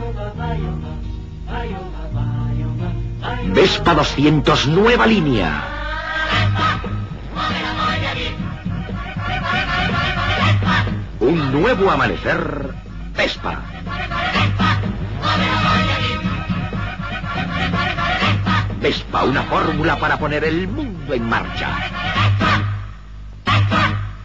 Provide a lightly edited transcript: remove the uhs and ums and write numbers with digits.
Vespa 200, nueva línea. Un nuevo amanecer, Vespa. Vespa, una fórmula para poner el mundo en marcha.